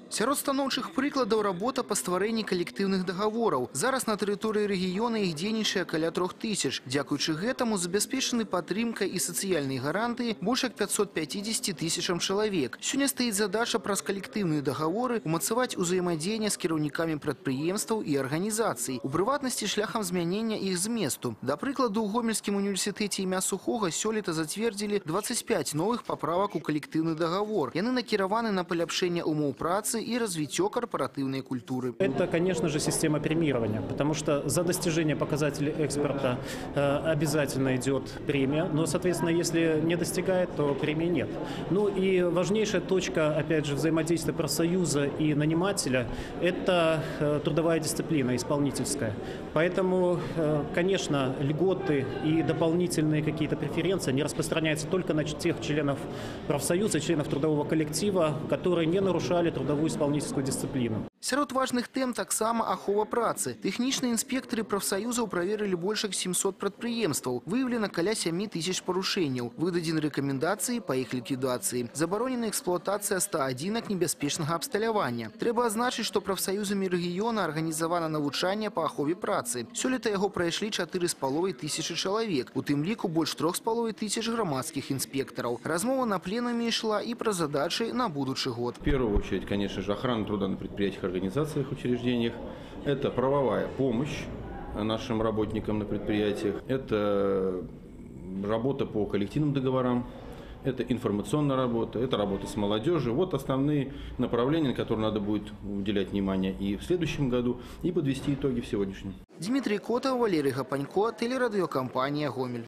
Сярод станоўчых прыкладаў работа па стварэнні калектыўных дагавораў. Зараз на тэрыторыі рэгіёна іх дзейнічае каля 3000. Дзякуючы гэтаму забяспечаны падтрымка і сацыяльныя гарантыі больш як 550 тысячам чалавек. Сёння стаіць задача праз калектыўныя дагаворы умацаваць узаемадзеянне з кіраўнікамі прадпрыемстваў і арганізацый, у прыватнасці шляхам змянення іх зместу. Да прыкладу, у Гомельскім універсітэце імя Сухога сёлета зацвердзілі 25 новых паправак у калектыўны дагавор. Яны накіраваны на паляпшэнне умоў працы и развитие корпоративной культуры. Это, конечно же, система премирования, потому что за достижение показателей экспорта обязательно идет премия, но, соответственно, если не достигает, то премии нет. Ну и важнейшая точка, опять же, взаимодействия профсоюза и нанимателя – это трудовая дисциплина исполнительская. Поэтому, конечно, льготы и дополнительные какие-то преференции не распространяются только на тех членов профсоюза, членов трудового коллектива, которые не нарушали трудовую исполнительскую дисциплину. Сярод важных тэм таксама ахова працы. Тэхнічныя інспектары прафсаюзаў праверылі больш як 700 прадпрыемстваў. Выяўлена каля 7000 парушэнняў. Выдадзены рэкамендацыі па іх ліквідацыі. Забаронена эксплуатацыя 100 адзінак небяспечнага абсталявання. Трэба адзначыць, што прафсаюзамі рэгіёна арганізавана навучанне па ахове працы. Сёлета яго прайшлі 4500 чалавек. У тым ліку больш 3500 грамадскіх інспектараў. Размова на пленуме ішла і пра задачы на будучы год. В первую очередь, конечно же, охрана труда на предприятиях, организациях, учреждениях. Это правовая помощь нашим работникам на предприятиях. Это работа по коллективным договорам. Это информационная работа, это работа с молодежью. Вот основные направления, на которые надо будет уделять внимание и в следующем году, и подвести итоги в сегодняшнем. Дмитрий Котов, Валерий Гапанько, телерадиокомпания «Гомель».